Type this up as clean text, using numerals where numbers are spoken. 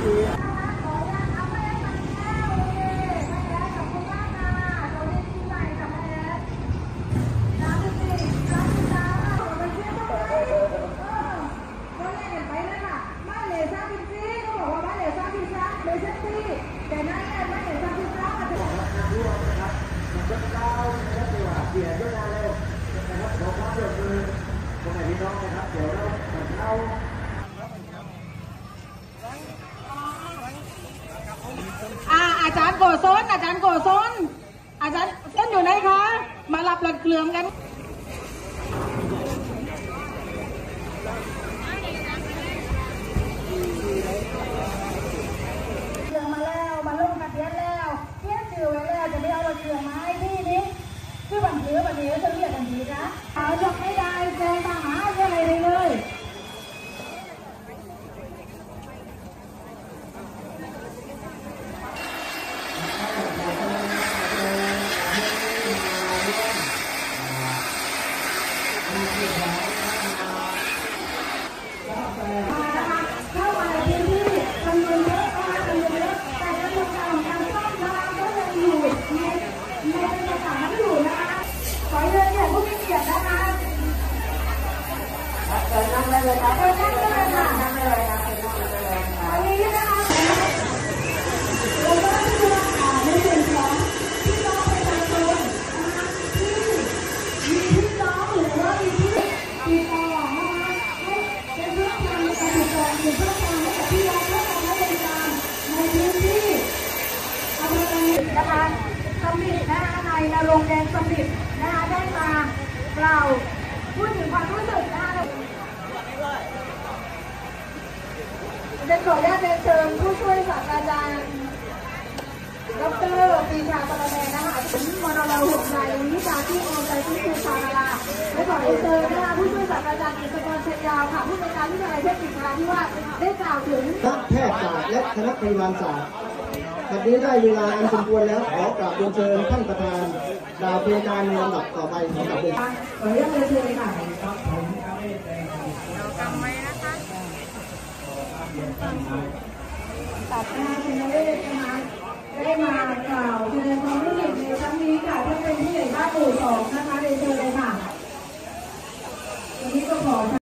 อาจารย์โกศลอาจารย์เส้นอยู่ไหนคะมารับหลักเกลือมกันเกลือมาแล้วมาลงกับเทียนแล้วเทียนจืดไว้แล้วจะไม่เอาหลักเกลือมาให้ที่นี้คือบังคับแบบนี้จะเรียกแบบนี้นะเอาจบไม่ได้แจ้งทหารอะไรเลยเข้ามาในพื้นที่จำนวนเยอะนะคะจำนวนเยอะแต่กระบวนการของการซ่อมนะคะก็ยังอยู่ในบรรยากาศนั้นอยู่นะคะขอเชิญเนี่ยผู้มีเกียรตินะคะเชิญนั่งได้เลยค่ะเชิญนั่งได้เลยค่ะนั่งได้เลยค่ะวันนี้นะคะเราก็ได้ดูในส่วนของพี่น้องประชาชนนะคะที่มีพี่น้องหรือว่ามีที่ติดต่อนะคะเป็นเรื่องการติดต่อหรือเพื่อการให้กับพี่น้องเพื่อการให้บริการในพื้นที่อำเภอนะคะสมิทนะคะนายณรงค์แดงสมิทนะคะได้มากล่าวพูดถึงความรู้สึกนะคะจะขออนุญาตเชิญผู้ช่วยศาสตราจารย์ดร.ปรีชา ปรแมนะคะมรเราห่วงใจวิชาที่ออมใจที่ครูชาดาราและขอเชิญนะคะผู้ช่วยศาสตราจารย์กิตติกร ชัยยาวค่ะผู้ในวยการวิทยาลัยเทคนิคนราธิวาสได้กล่าวถึงคณะแพทยศาสตร์และคณะพยาบาลศาสตร์วันนี้ได้เวลาอันสมควรแล้วขอกราบเชิญท่านประธานกล่าวเพลงการในลำดับต่อไปของกับเด็กขออนุญาตเชิญค่ะจำไว้นะคะตัดหน้าคุณเวชนะคะได้มากล่าวแสดงความรู้สึกในครั้งนี้ค่ะท่านเป็นผู้ใหญ่บ้านหมู่ 2นะคะเรียนเชิญเลยค่ะวันนี้ก็ขอ